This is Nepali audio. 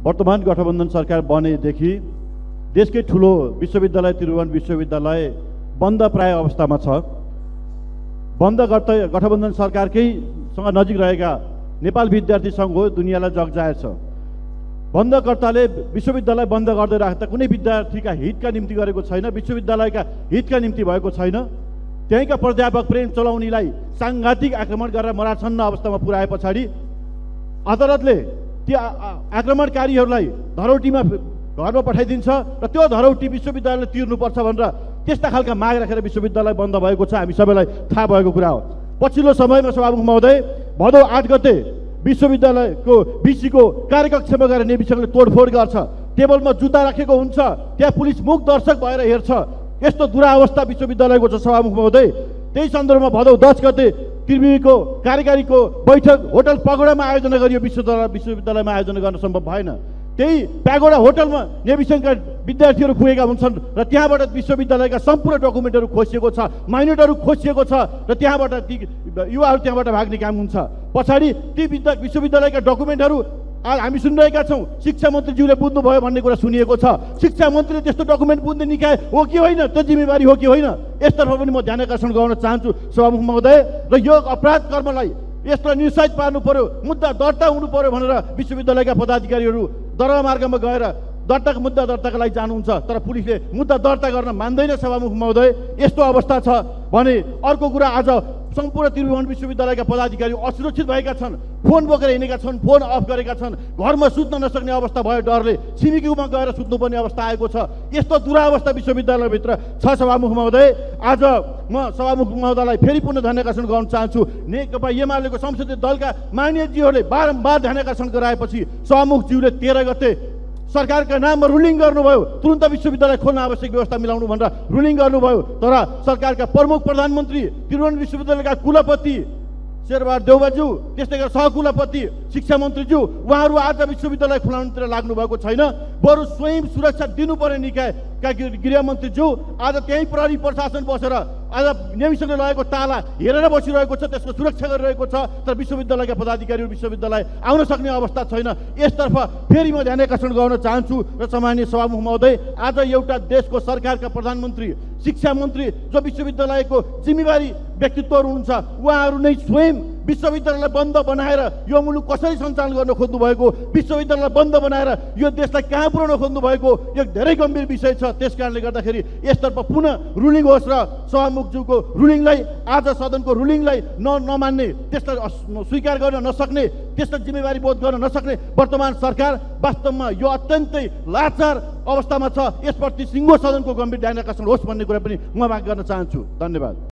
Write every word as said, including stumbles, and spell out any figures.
वर्तमान गठबन्धन सरकार बनेदेखि देशकै ठुलो विश्वविद्यालय त्रिभुवन विश्वविद्यालय बन्द प्राय अवस्थामा छ। बन्द गर्दै गठबन्धन सरकारकैसँग नजिक रहेका नेपाल विद्यार्थी सङ्घ हो दुनियाँलाई जगजाहेर छ। बन्दकर्ताले विश्वविद्यालय बन्द गर्दै राख्दा कुनै विद्यार्थीका हितका निम्ति गरेको छैन, विश्वविद्यालयका हितका निम्ति भएको छैन। त्यहीँका प्राध्यापक प्रेम चलाउनीलाई साङ्घातिक आक्रमण गरेर मराछन्न अवस्थामा पुर्याए पछाडि अदालतले ती आक्रमणकारीहरूलाई धरौटीमा घरमा पठाइदिन्छ र त्यो धरौटी विश्वविद्यालयले तिर्नुपर्छ भनेर त्यस्ता खालका माग राखेर विश्वविद्यालय बन्द भएको छ, हामी सबैलाई थाहा भएको कुरा हो। पछिल्लो समयमा सभामुख महोदय भदौ आठ गते विश्वविद्यालयको बिसीको कार्यकक्षमा गएर नेविसँगले तोडफोड गर्छ, टेबलमा जुत्ता राखेको हुन्छ, त्यहाँ पुलिस मुख दर्शक भएर हेर्छ। यस्तो दुरावस्था विश्वविद्यालयको छ सभामुख महोदय। त्यही सन्दर्भमा भदौ दस गते त्रिवेणीको कार्यकारीको बैठक होटल पगोडामा आयोजना गरियो, विश्वविद्यालय विश्वविद्यालयमा आयोजना गर्न सम्भव भएन। त्यही प्यागोडा होटलमा नेविसङ्घका विद्यार्थीहरू पुगेका हुन्छन् र त्यहाँबाट विश्वविद्यालयका सम्पूर्ण डकुमेन्टहरू खोसिएको छ, माइनटहरू खोसिएको छ र त्यहाँबाट ती युवाहरू त्यहाँबाट भाग्ने काम हुन्छ। पछाडि ती विद्या विश्वविद्यालयका डकुमेन्टहरू आज हामी सुनिरहेका छौँ, शिक्षा मन्त्रीज्यूले बुझ्नुभयो भन्ने कुरा सुनिएको छ। शिक्षा मन्त्रीले त्यस्तो डकुमेन्ट बुझ्ने निकाय हो कि होइन, त्यो जिम्मेवारी हो कि होइन, यसतर्फ पनि म ध्यान आकर्षण गर्न चाहन्छु सभामुख महोदय। र यो अपराध कर्मलाई यसलाई निरुत्साहित पार्नु पर्यो, मुद्दा दर्ता हुनु पर्यो भनेर विश्वविद्यालयका पदाधिकारीहरू दरबारमार्गमा गएर दर्ताको मुद्दा दर्ताको लागि जानुहुन्छ, तर पुलिसले मुद्दा दर्ता गर्न मान्दैन सभामुख महोदय। यस्तो अवस्था छ भने अर्को कुरा, आज सम्पूर्ण त्रिभुवन विश्वविद्यालयका पदाधिकारी असुरक्षित भएका छन्, फोन बोकेर हिँडेका छन्, फोन अफ गरेका छन्, घरमा सुत्न नसक्ने अवस्था भयो, डरले छिमेकीमा गएर सुत्नुपर्ने अवस्था आएको छ। यस्तो दुरावस्था विश्वविद्यालयभित्र छ सभामुख महोदय। आज म सभामुख महोदयलाई फेरि पुनः ध्यान आकर्षण गर्न चाहन्छु, नेकपा एमालेको संसदीय दलका मान्यज्यूहरूले बारम्बार ध्यान आकर्षण गराएपछि सभामुखज्यूले तेह्र गते सरकारका नाममा रुलिङ गर्नुभयो, तुरन्त विश्वविद्यालय खोल्न आवश्यक व्यवस्था मिलाउनु भनेर रुलिङ गर्नुभयो। तर सरकारका प्रमुख प्रधानमन्त्री, त्रिभुवन विश्वविद्यालयका कुलपति शेरबहादुर देउवाज्यू, त्यस्तै गरेर सहकुलपति शिक्षा मन्त्रीज्यू, उहाँहरू आज विश्वविद्यालय खुलाउनुतिर लाग्नु भएको छैन। बरु स्वयं सुरक्षा दिनुपर्ने निकायका गृहमन्त्रीज्यू आज त्यहीँ प्रहरी प्रशासन बसेर आज नेविसँगले लगेको ताला हेरेर बसिरहेको छ, त्यसको सुरक्षा गरिरहेको छ। तर विश्वविद्यालयका पदाधिकारीहरू विश्वविद्यालय आउन सक्ने अवस्था छैन। यसतर्फ फेरि म ध्यान आकर्षण गर्न चाहन्छु र सम्माननीय सभामुख महोदय, आज एउटा देशको सरकारका प्रधानमन्त्री, शिक्षा मन्त्री जो विश्वविद्यालयको जिम्मेवारी व्यक्तित्वहरू हुनुहुन्छ, उहाँहरू नै स्वयं विश्वविद्यालयलाई बन्द बनाएर यो मुलुक कसरी सञ्चालन गर्न खोज्नु भएको, विश्वविद्यालयलाई बन्द बनाएर यो देशलाई कहाँ पुर्याउन खोज्नु भएको यो धेरै गम्भीर विषय छ। त्यस कारणले गर्दाखेरि यसतर्फ पुनः रुलिङ होस् र सभामुखज्यूको रुलिङलाई, आज सदनको रुलिङलाई न नमान्ने, त्यसलाई स्वीकार गर्न नसक्ने, त्यसलाई जिम्मेवारी बोध गर्न नसक्ने वर्तमान सरकार वास्तवमा यो अत्यन्तै लाचार अवस्थामा छ। यसप्रति सिङ्गो सदनको गम्भीर ध्यान आकर्षण होस् भन्ने कुरा पनि म माग गर्न चाहन्छु। धन्यवाद।